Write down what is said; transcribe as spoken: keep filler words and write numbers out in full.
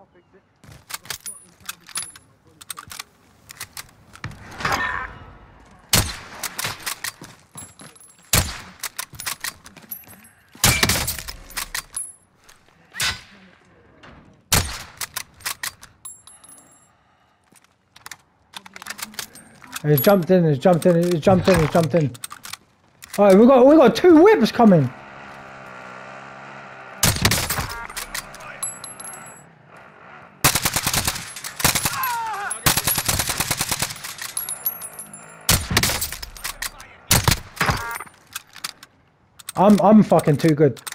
He's jumped in, he's jumped in, he's jumped in, he's jumped in. Alright, we got we got two whips coming. I'm I'm fucking too good.